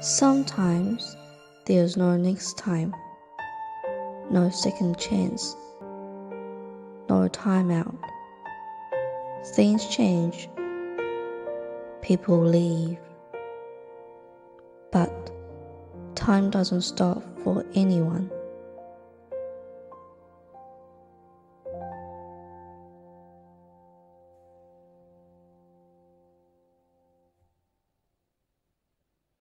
Sometimes there's no next time, no second chance, no timeout. Things change, people leave, but time doesn't stop for anyone.